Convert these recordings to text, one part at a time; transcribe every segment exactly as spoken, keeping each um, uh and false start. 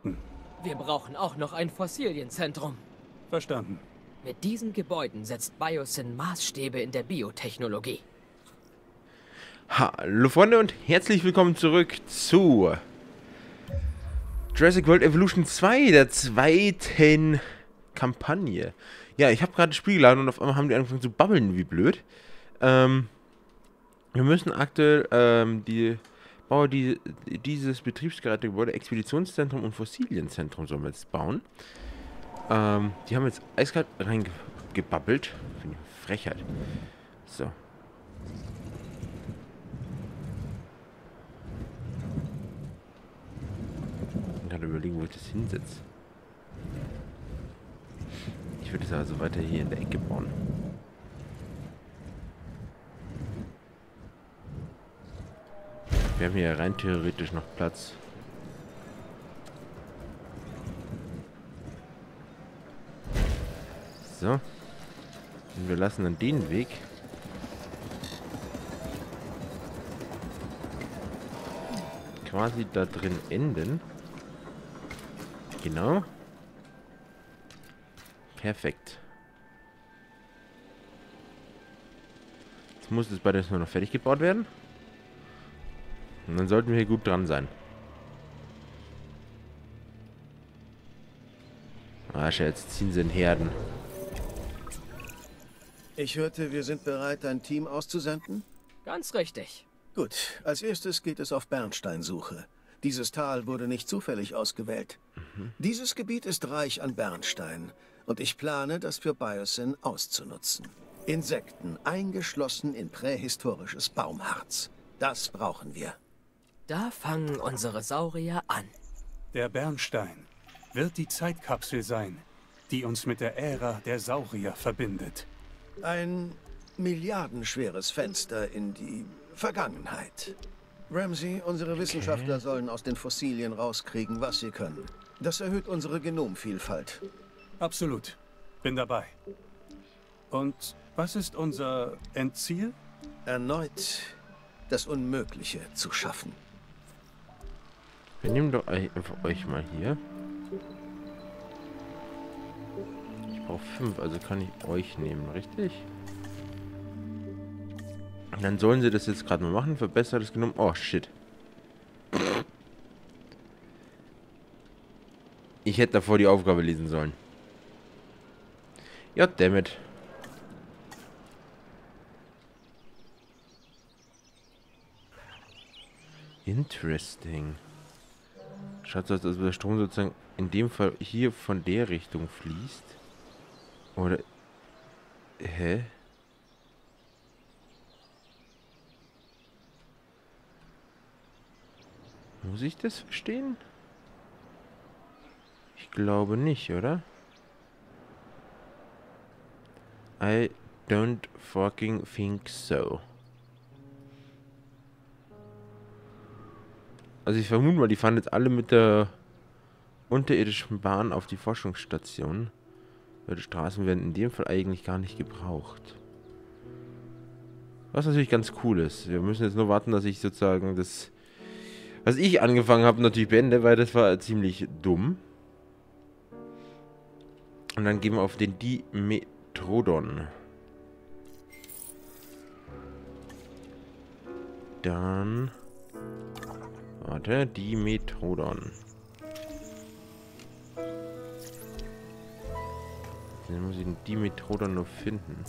Insekten. Wir brauchen auch noch ein Fossilienzentrum. Verstanden. Mit diesen Gebäuden setzt Biosyn Maßstäbe in der Biotechnologie. Hallo Freunde und herzlich willkommen zurück zu Jurassic World Evolution zwei, der zweiten Kampagne. Ja, ich habe gerade das Spiel geladen und auf einmal haben die angefangen zu babbeln, wie blöd. Ähm, wir müssen aktuell ähm, die Bauer die, dieses Betriebsgerätegebäude, Expeditionszentrum und Fossilienzentrum sollen wir jetzt bauen. Ähm, die haben jetzt eiskalt reingebabbelt. Finde ich eine Frechheit. So. Ich kann überlegen, wo ich das hinsetze. Ich würde es also weiter hier in der Ecke bauen. Wir haben hier rein theoretisch noch Platz. So. Und wir lassen dann den Weg quasi da drin enden. Genau. Perfekt. Jetzt muss das beides nur noch fertig gebaut werden. Und dann sollten wir hier gut dran sein. Ah, jetzt ziehen sie in Herden. Ich hörte, wir sind bereit, ein Team auszusenden? Ganz richtig. Gut, als erstes geht es auf Bernsteinsuche. Dieses Tal wurde nicht zufällig ausgewählt. Mhm. Dieses Gebiet ist reich an Bernstein und ich plane, das für Biosyn auszunutzen. Insekten, eingeschlossen in prähistorisches Baumharz. Das brauchen wir. Da fangen unsere Saurier an. Der Bernstein wird die Zeitkapsel sein, die uns mit der Ära der Saurier verbindet. Ein milliardenschweres Fenster in die Vergangenheit. Ramsey, unsere Okay. Wissenschaftler sollen aus den Fossilien rauskriegen, was sie können. Das erhöht unsere Genomvielfalt. Absolut. Bin dabei. Und was ist unser Endziel? Erneut das Unmögliche zu schaffen. Wir nehmen doch einfach euch mal hier. Ich brauche fünf, also kann ich euch nehmen, richtig? Und dann sollen sie das jetzt gerade mal machen. Verbessertes Genom. Oh, shit. Ich hätte davor die Aufgabe lesen sollen. Ja, dammit. Interesting. Schaut so aus, als ob der Strom sozusagen in dem Fall hier von der Richtung fließt. Oder... Hä? Muss ich das verstehen? Ich glaube nicht, oder? I don't fucking think so. Also ich vermute mal, die fahren jetzt alle mit der unterirdischen Bahn auf die Forschungsstation. Weil die Straßen werden in dem Fall eigentlich gar nicht gebraucht. Was natürlich ganz cool ist. Wir müssen jetzt nur warten, dass ich sozusagen das, was ich angefangen habe, natürlich beende, weil das war ziemlich dumm. Und dann gehen wir auf den Dimetrodon. Dann... Warte, Dimetrodon. Dann muss ich den Dimetrodon nur finden.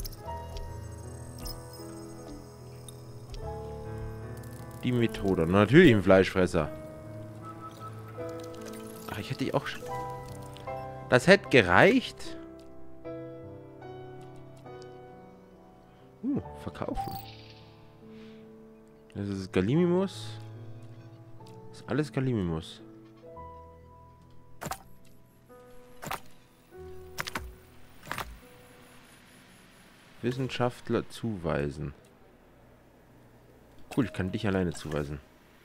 Dimetrodon, natürlich ein Fleischfresser. Ach, ich hätte die auch schon... Das hätte gereicht. Uh, verkaufen. Das ist Gallimimus. Das ist alles Gallimimus. Wissenschaftler zuweisen. Cool, ich kann dich alleine zuweisen.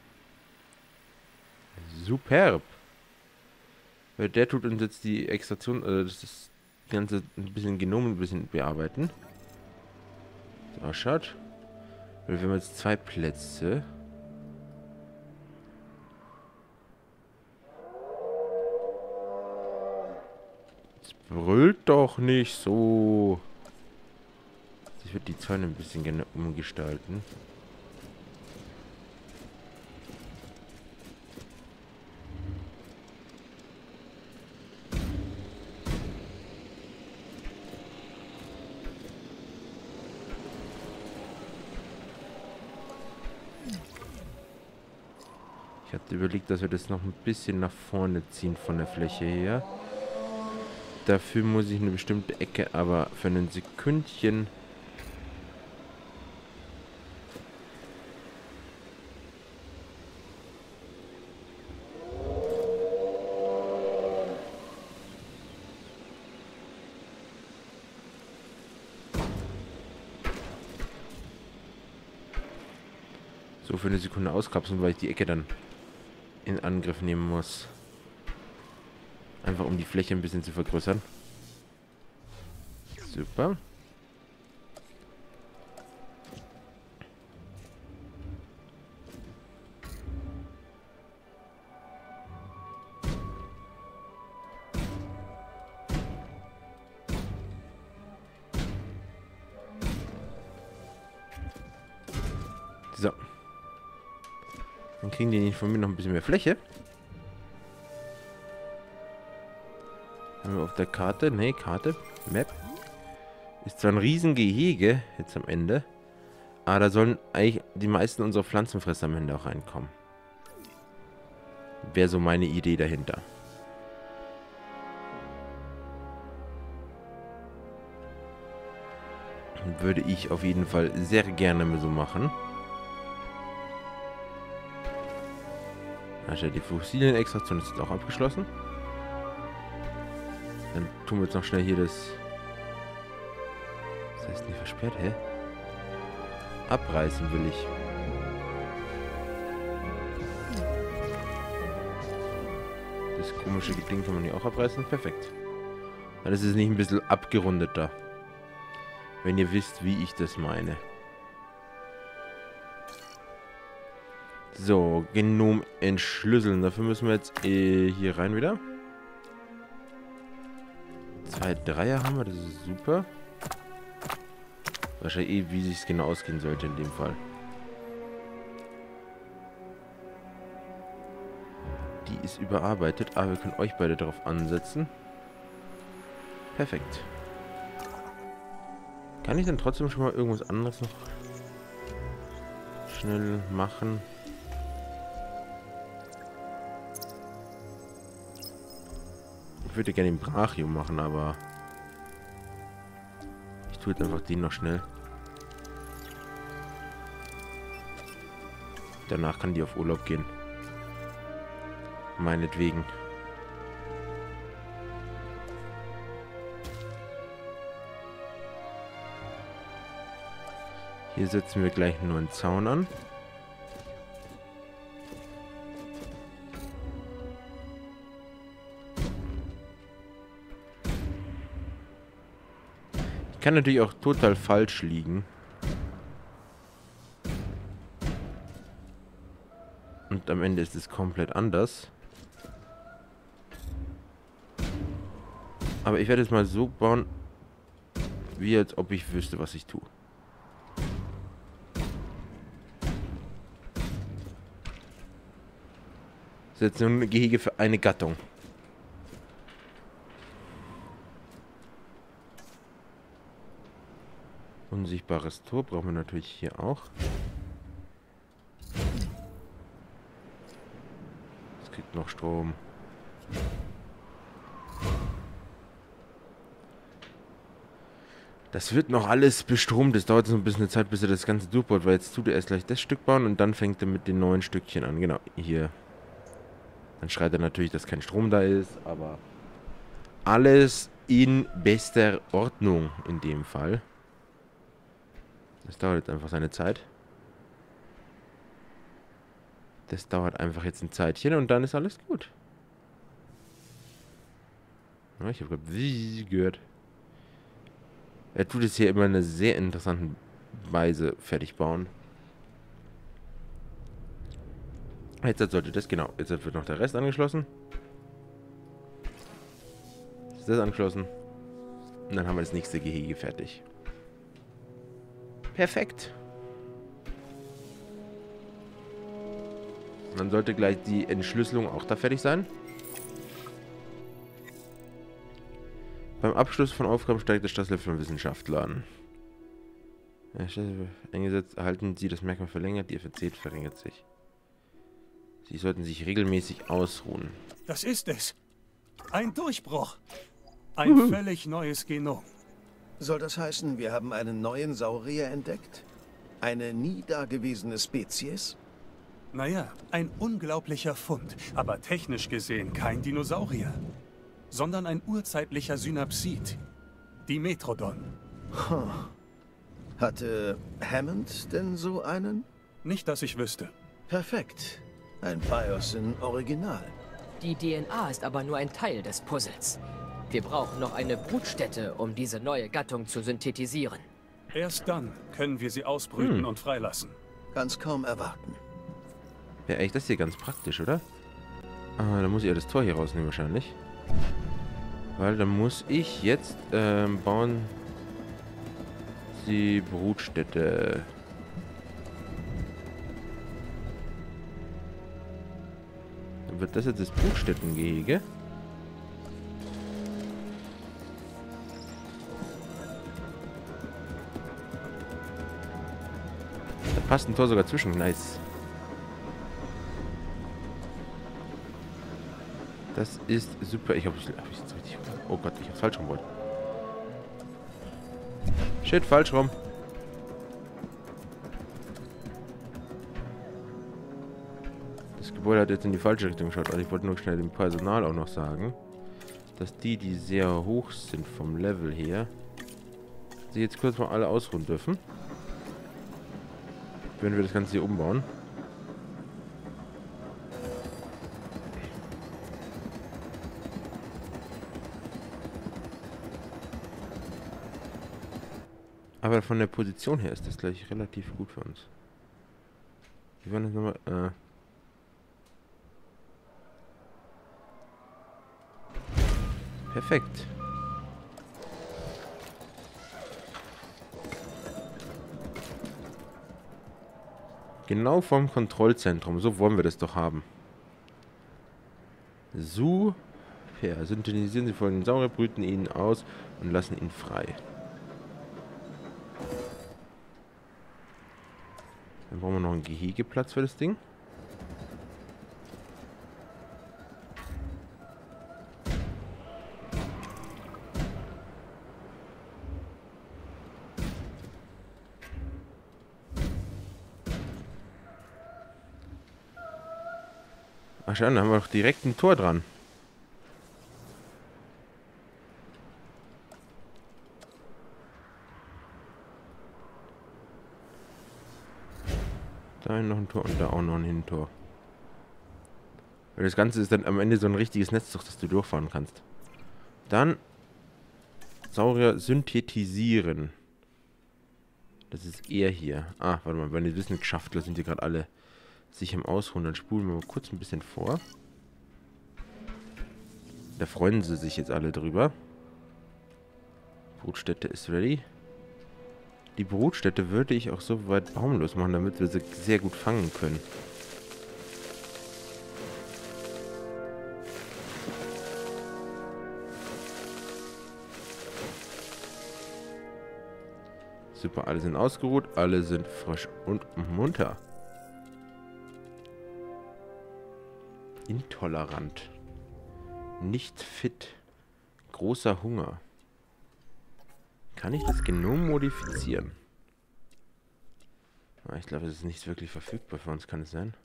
Superb. Weil der tut uns jetzt die Extraktion, äh, das ist die ganze ein bisschen Genom ein bisschen bearbeiten. So, schaut. Weil wir haben jetzt zwei Plätze. Jetzt brüllt doch nicht so. Ich würde die Zäune ein bisschen gerne umgestalten. Ich hatte überlegt, dass wir das noch ein bisschen nach vorne ziehen von der Fläche her. Dafür muss ich eine bestimmte Ecke, aber für ein Sekündchen... So für eine Sekunde auskapseln, weil ich die Ecke dann in Angriff nehmen muss. Einfach um die Fläche ein bisschen zu vergrößern. Super. So. Dann kriegen die von mir noch ein bisschen mehr Fläche. Haben wir auf der Karte, ne, Karte, Map. Ist zwar ein Riesengehege jetzt am Ende, aber da sollen eigentlich die meisten unserer Pflanzenfresser am Ende auch reinkommen. Wäre so meine Idee dahinter. Würde ich auf jeden Fall sehr gerne so machen. Also die Fossilien-Extraktion ist jetzt auch abgeschlossen. Dann tun wir jetzt noch schnell hier das... Das heißt nicht versperrt, hä? Abreißen will ich. Das komische Ding kann man hier auch abreißen. Perfekt. Dann ist es nicht ein bisschen abgerundeter. Wenn ihr wisst, wie ich das meine. So, Genom entschlüsseln. Dafür müssen wir jetzt äh, hier rein wieder. Zwei Dreier haben wir, das ist super. Wahrscheinlich eh, wie sich es genau ausgehen sollte in dem Fall. Die ist überarbeitet, aber wir können euch beide darauf ansetzen. Perfekt. Kann ich dann trotzdem schon mal irgendwas anderes noch schnell machen? Ich würde gerne den Brachium machen, aber ich tue jetzt einfach den noch schnell. Danach kann die auf Urlaub gehen. Meinetwegen. Hier setzen wir gleich nur einen Zaun an. Kann natürlich auch total falsch liegen. Und am Ende ist es komplett anders. Aber ich werde es mal so bauen, wie als ob ich wüsste, was ich tue. Das ist jetzt nur ein Gehege für eine Gattung. Unsichtbares Tor brauchen wir natürlich hier auch. Es kriegt noch Strom. Das wird noch alles bestromt. Das dauert so ein bisschen eine Zeit, bis er das Ganze durchbaut, weil jetzt tut er erst gleich das Stück bauen und dann fängt er mit den neuen Stückchen an. Genau, hier. Dann schreit er natürlich, dass kein Strom da ist, aber alles in bester Ordnung in dem Fall. Das dauert jetzt einfach seine Zeit. Das dauert einfach jetzt ein Zeitchen und dann ist alles gut. Ja, ich habe gerade gehört. Er tut es hier immer in einer sehr interessanten Weise fertig bauen. Jetzt sollte das, genau, jetzt wird noch der Rest angeschlossen. Ist das angeschlossen? Und dann haben wir das nächste Gehege fertig. Perfekt. Dann sollte gleich die Entschlüsselung auch da fertig sein. Beim Abschluss von Aufgaben steigt das Staatslevel von Wissenschaftlern. Ja, eingesetzt erhalten Sie das Merkmal verlängert, die Effizienz verringert sich. Sie sollten sich regelmäßig ausruhen. Das ist es. Ein Durchbruch. Ein Uhu. völlig neues Genom. Soll das heißen, wir haben einen neuen Saurier entdeckt? Eine nie dagewesene Spezies? Naja, ein unglaublicher Fund, aber technisch gesehen kein Dinosaurier, sondern ein urzeitlicher Synapsid, die Metrodon. Huh. Hatte Hammond denn so einen? Nicht, dass ich wüsste. Perfekt. Ein Biosyn-Original. Die D N A ist aber nur ein Teil des Puzzles. Wir brauchen noch eine Brutstätte, um diese neue Gattung zu synthetisieren. Erst dann können wir sie ausbrüten hm. und freilassen. Kann's kaum erwarten. Ja, echt, das ist hier ganz praktisch, oder? Ah, dann muss ich ja das Tor hier rausnehmen wahrscheinlich. Weil dann muss ich jetzt ähm, bauen die Brutstätte. Dann wird das jetzt das Brutstättengehege. Da passt ein Tor sogar zwischen. Nice. Das ist super. Ich habe hab ich jetzt richtig. Oh Gott, ich hab's falsch rum. Shit, falsch rum. Das Gebäude hat jetzt in die falsche Richtung geschaut. Also ich wollte nur schnell dem Personal auch noch sagen, dass die, die sehr hoch sind vom Level her, sich jetzt kurz mal alle ausruhen dürfen. Wenn wir das Ganze hier umbauen. Aber von der Position her ist das gleich relativ gut für uns. Wir werden jetzt nochmal, äh... Perfekt. Genau vom Kontrollzentrum. So wollen wir das doch haben. Super. Synthetisieren Sie folgenden Saurier, brüten ihn aus und lassen ihn frei. Dann brauchen wir noch einen Gehegeplatz für das Ding. Ach schau, da haben wir doch direkt ein Tor dran. Da noch ein Tor und da auch noch ein Hintor. Weil das Ganze ist dann am Ende so ein richtiges Netz, durch das du durchfahren kannst. Dann Saurier synthetisieren. Das ist er hier. Ah, warte mal, meine Wissenschaftler sind hier gerade alle sich im Ausruhen. Dann spulen wir mal kurz ein bisschen vor. Da freuen sie sich jetzt alle drüber. Brutstätte ist ready. Die Brutstätte würde ich auch so weit baumlos machen, damit wir sie sehr gut fangen können. Super, alle sind ausgeruht, alle sind frisch und munter. Intolerant. Nicht fit. Großer Hunger. Kann ich das Genom modifizieren? Ah, ich glaube, es ist nicht wirklich verfügbar für uns, kann es sein?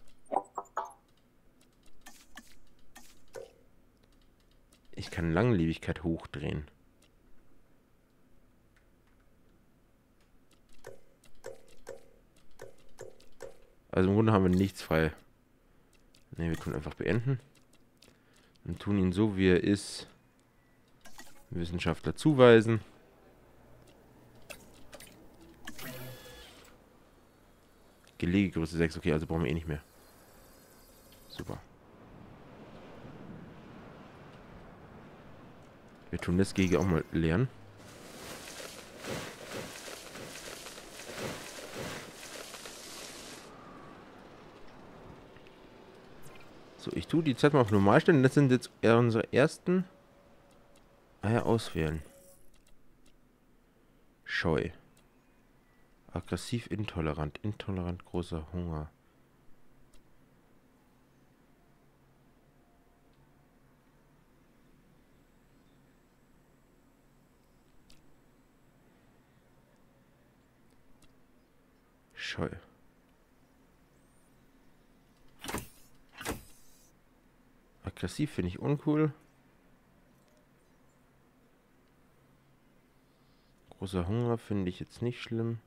Ich kann Langlebigkeit hochdrehen. Also im Grunde haben wir nichts frei. Ne, wir tun einfach beenden. Und tun ihn so, wie er ist, Wissenschaftler zuweisen. Gelegegröße sechs, okay, also brauchen wir eh nicht mehr. Super. Wir tun das Gehege auch mal leeren. So, ich tue die Zeit mal auf normal stellen. Das sind jetzt eher unsere ersten Eier auswählen. Scheu. Aggressiv, intolerant. Intolerant, großer Hunger. Scheu. Aggressiv finde ich uncool. Großer Hunger finde ich jetzt nicht schlimm.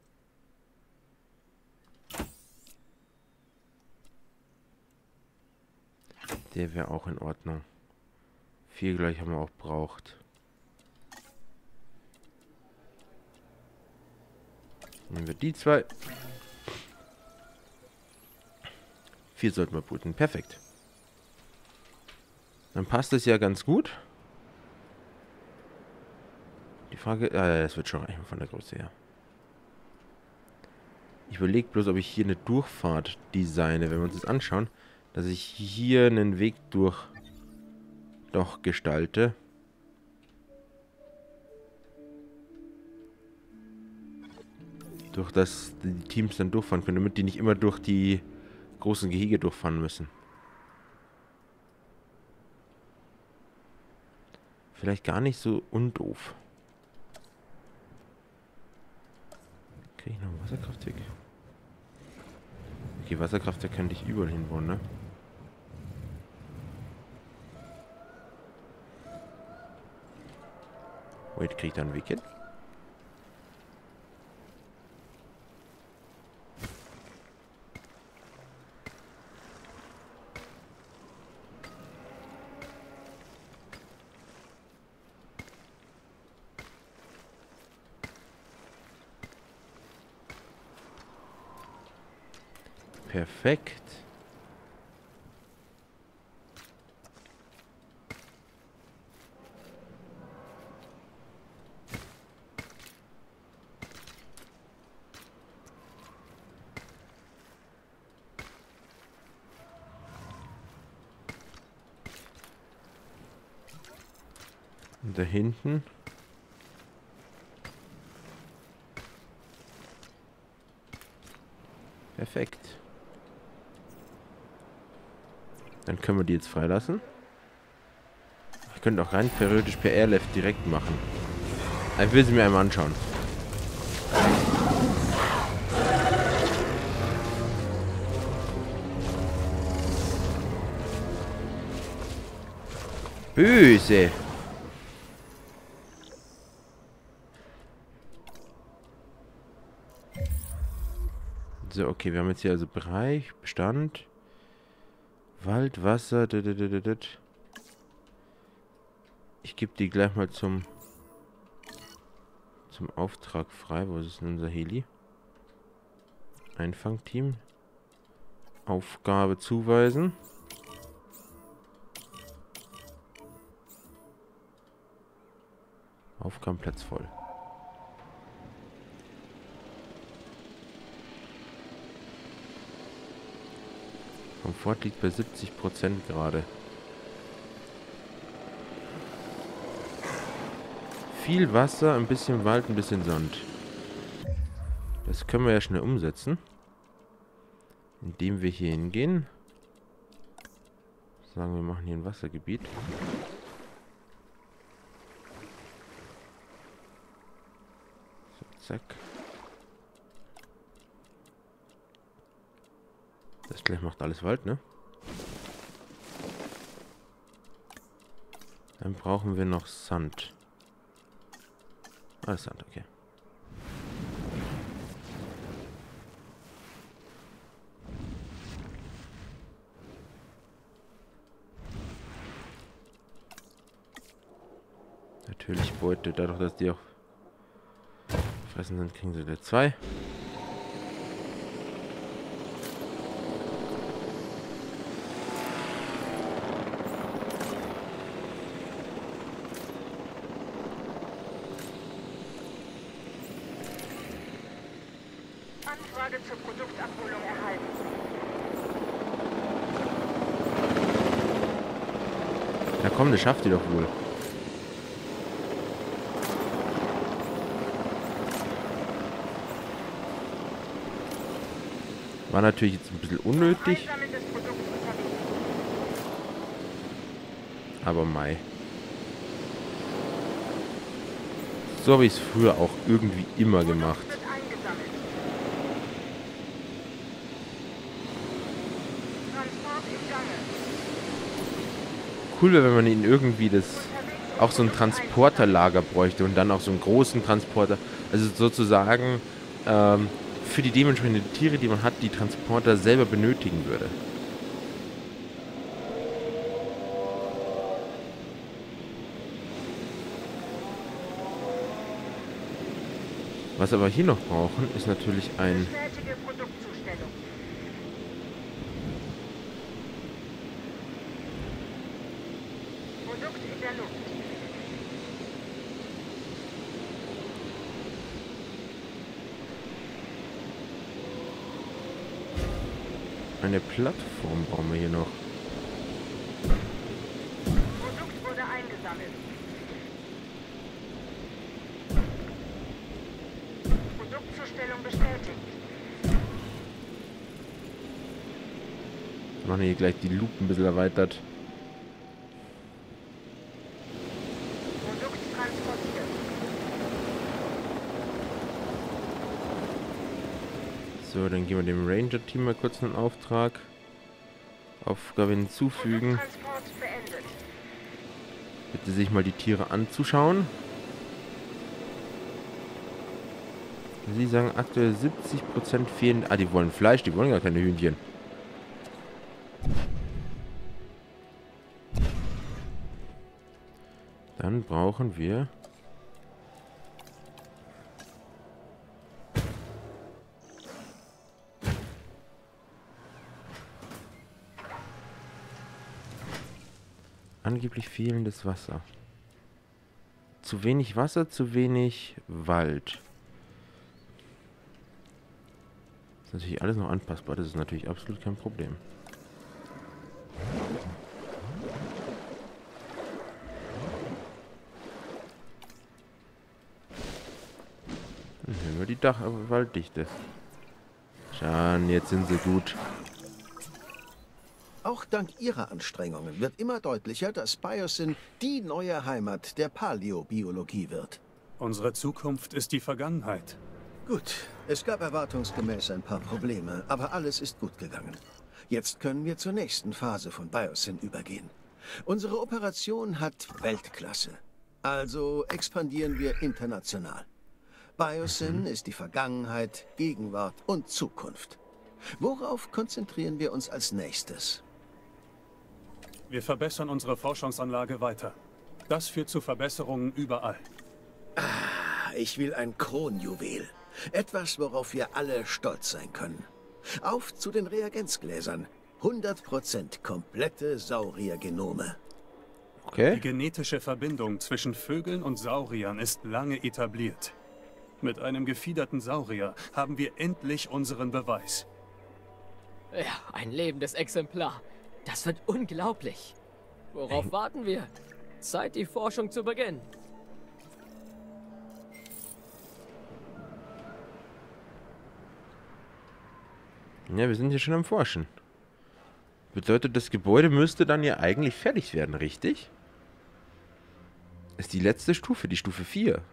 Der wäre auch in Ordnung. Vier gleich haben wir auch braucht. Nehmen wir die zwei. Vier sollten wir brüten. Perfekt. Dann passt es ja ganz gut. Die Frage... Ja, das wird schon reichen von der Größe her. Ich überlege bloß, ob ich hier eine Durchfahrt designe, wenn wir uns das anschauen, dass ich hier einen Weg durch doch gestalte. Durch das die Teams dann durchfahren können, damit die nicht immer durch die großen Gehege durchfahren müssen. Vielleicht gar nicht so undoof. Kriege ich noch ein Wasserkraftwerk? Okay, Wasserkraftwerk könnte ich überall hinbauen, ne? Wait, kriege ich da einen Weg hin? Perfekt. Und da hinten. Perfekt. Dann können wir die jetzt freilassen. Ich könnte auch rein theoretisch per Airlift direkt machen. Ich will sie mir einmal anschauen. Böse. So, okay, wir haben jetzt hier also Bereich, Bestand. Wald, Wasser, ich gebe die gleich mal zum zum Auftrag frei. Wo ist denn unser Heli? Einfangteam. Aufgabe zuweisen. Aufgabenplatz voll. Komfort liegt bei siebzig Prozent gerade. Viel Wasser, ein bisschen Wald, ein bisschen Sand. Das können wir ja schnell umsetzen. Indem wir hier hingehen. Sagen wir machen hier ein Wassergebiet. So, zack. Das gleich macht alles Wald, ne? Dann brauchen wir noch Sand. Alles Sand, okay. Natürlich Beute, dadurch, dass die auch fressen sind, kriegen sie gleich zwei. Anfrage zur Produktabholung erhalten. Na komm, das schafft ihr doch wohl. War natürlich jetzt ein bisschen unnötig. Aber mei. So habe ich es früher auch irgendwie immer gemacht. Cool wäre, wenn man ihn irgendwie das auch so ein Transporterlager bräuchte und dann auch so einen großen Transporter. Also sozusagen ähm, für die dementsprechenden Tiere, die man hat, die Transporter selber benötigen würde. Was wir aber hier noch brauchen, ist natürlich ein... Produkt in der Luft. Eine Plattform brauchen wir hier noch. Produkt wurde eingesammelt. Produktzustellung bestätigt. Wir machen hier gleich die Lupe ein bisschen erweitert. Produkt transportiert. So, dann geben wir dem Ranger-Team mal kurz einen Auftrag. Aufgabe hinzufügen. Transport beendet. Bitte sich mal die Tiere anzuschauen. Sie sagen aktuell siebzig Prozent fehlen. Ah, die wollen Fleisch, die wollen gar keine Hühnchen. Dann brauchen wir... Angeblich fehlendes Wasser. Zu wenig Wasser, zu wenig Wald. Ist natürlich alles noch anpassbar, das ist natürlich absolut kein Problem. Dann hören wir die Dach Walddichte. Schau, jetzt sind sie gut. Auch dank Ihrer Anstrengungen wird immer deutlicher, dass Biosyn die neue Heimat der Paläobiologie wird. Unsere Zukunft ist die Vergangenheit. Gut, es gab erwartungsgemäß ein paar Probleme, aber alles ist gut gegangen. Jetzt können wir zur nächsten Phase von Biosyn übergehen. Unsere Operation hat Weltklasse. Also expandieren wir international. Biosyn ist die Vergangenheit, Gegenwart und Zukunft. Worauf konzentrieren wir uns als nächstes? Wir verbessern unsere Forschungsanlage weiter. Das führt zu Verbesserungen überall. Ah, ich will ein Kronjuwel. Etwas, worauf wir alle stolz sein können. Auf zu den Reagenzgläsern. hundert Prozent komplette Sauriergenome. Okay. Die genetische Verbindung zwischen Vögeln und Sauriern ist lange etabliert. Mit einem gefiederten Saurier haben wir endlich unseren Beweis. Ja, ein lebendes Exemplar. Das wird unglaublich. Worauf warten wir? Zeit, die Forschung zu beginnen. Ja, wir sind hier schon am Forschen. Bedeutet, das Gebäude müsste dann ja eigentlich fertig werden, richtig? Ist die letzte Stufe, die Stufe vier.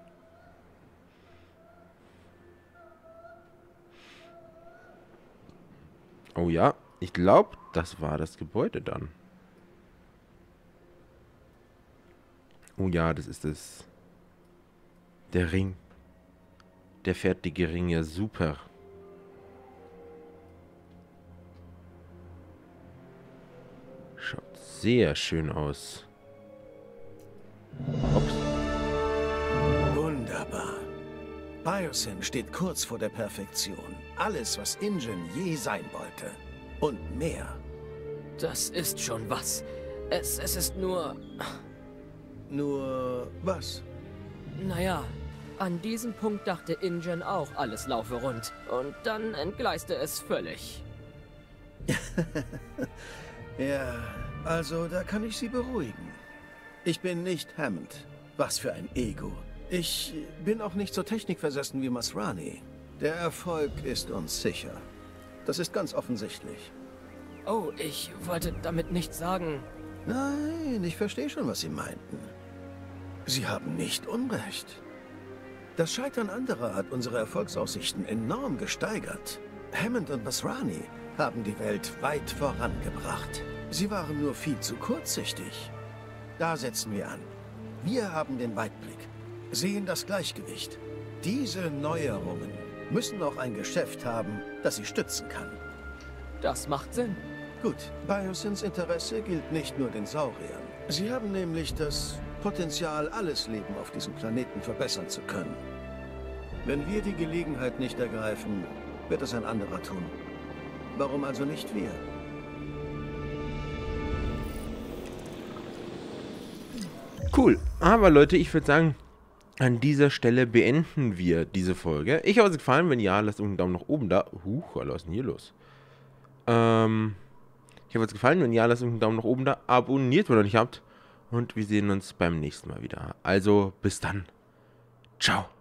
Oh ja, ich glaube, das war das Gebäude dann. Oh ja, das ist es. Der Ring. Der fertige Ring, ja super. Schaut sehr schön aus. Ups. Wunderbar. Biosyn steht kurz vor der Perfektion. Alles, was InGen je sein wollte. Und mehr. Das ist schon was. Es, es ist nur... Nur was? Naja, An diesem Punkt dachte InGen auch, alles laufe rund. Und dann entgleiste es völlig. Ja, also da kann ich Sie beruhigen. Ich bin nicht Hammond. Was für ein Ego. Ich bin auch nicht so technikversessen wie Masrani. Der Erfolg ist uns sicher. Das ist ganz offensichtlich. Oh, ich wollte damit nicht sagen... Nein, ich verstehe schon, was Sie meinten. Sie haben nicht Unrecht. Das Scheitern anderer hat unsere Erfolgsaussichten enorm gesteigert. Hammond und Masrani haben die Welt weit vorangebracht. Sie waren nur viel zu kurzsichtig. Da setzen wir an. Wir haben den Weitblick, sehen das Gleichgewicht. Diese Neuerungen müssen auch ein Geschäft haben, das sie stützen kann. Das macht Sinn. Gut, Biosins Interesse gilt nicht nur den Sauriern. Sie haben nämlich das Potenzial, alles Leben auf diesem Planeten verbessern zu können. Wenn wir die Gelegenheit nicht ergreifen, wird es ein anderer tun. Warum also nicht wir? Cool. Aber Leute, ich würde sagen, an dieser Stelle beenden wir diese Folge. Ich hoffe, es hat gefallen. Wenn ja, lasst einen Daumen nach oben da. Huch, was ist denn hier los? Ähm, ich hoffe, es hat gefallen. Wenn ja, lasst einen Daumen nach oben da. Abonniert, wenn ihr noch nicht habt. Und wir sehen uns beim nächsten Mal wieder. Also, bis dann. Ciao.